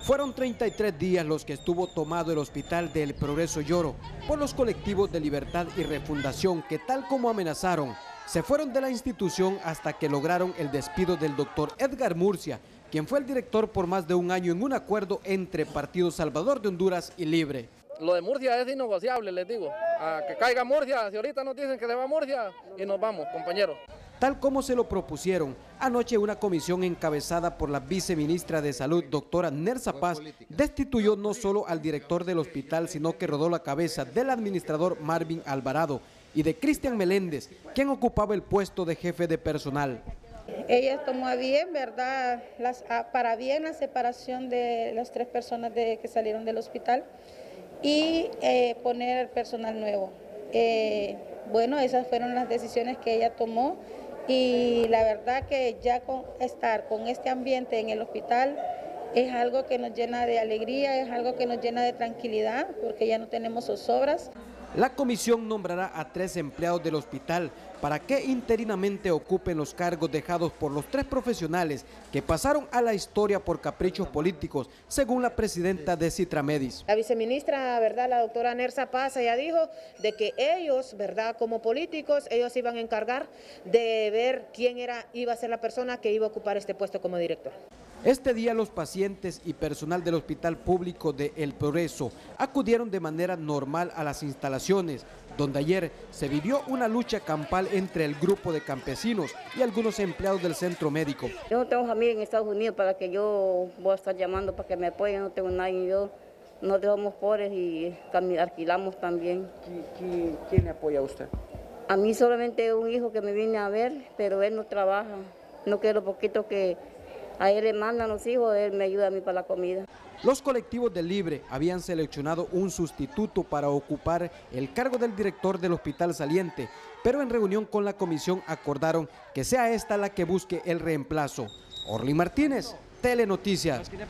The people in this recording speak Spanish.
Fueron 33 días los que estuvo tomado el Hospital del Progreso Lloro por los colectivos de Libertad y Refundación que, tal como amenazaron, se fueron de la institución hasta que lograron el despido del doctor Edgar Murcia, quien fue el director por más de un año en un acuerdo entre Partido Salvador de Honduras y Libre. Lo de Murcia es innegociable, les digo. A que caiga Murcia, si ahorita nos dicen que se va Murcia y nos vamos, compañeros. Tal como se lo propusieron, anoche una comisión encabezada por la viceministra de Salud, doctora Nersa Paz, destituyó no solo al director del hospital, sino que rodó la cabeza del administrador Marvin Alvarado y de Cristian Meléndez, quien ocupaba el puesto de jefe de personal. Ella tomó a bien, ¿verdad?, para bien la separación de las 3 personas que salieron del hospital y poner personal nuevo. Bueno, esas fueron las decisiones que ella tomó. Y la verdad que ya estar con este ambiente en el hospital es algo que nos llena de alegría, es algo que nos llena de tranquilidad, porque ya no tenemos zozobras. La comisión nombrará a 3 empleados del hospital para que interinamente ocupen los cargos dejados por los 3 profesionales que pasaron a la historia por caprichos políticos, según la presidenta de Citramedis. La viceministra, ¿verdad?, la doctora Nersa Paz, ella dijo de que ellos, ¿verdad?, como políticos, ellos iban a encargar de ver quién iba a ser la persona que iba a ocupar este puesto como director. Este día los pacientes y personal del Hospital Público de El Progreso acudieron de manera normal a las instalaciones, donde ayer se vivió una lucha campal entre el grupo de campesinos y algunos empleados del centro médico. Yo no tengo familia en Estados Unidos para que yo voy a estar llamando para que me apoyen, no tengo nadie, nosotros somos pobres y alquilamos también. ¿Quién le apoya a usted? A mí solamente un hijo que me viene a ver, pero él no trabaja, no quiero poquito que a él le mandan los hijos, él me ayuda a mí para la comida. Los colectivos de Libre habían seleccionado un sustituto para ocupar el cargo del director del hospital saliente, pero en reunión con la comisión acordaron que sea esta la que busque el reemplazo. Orly Martínez, Telenoticias.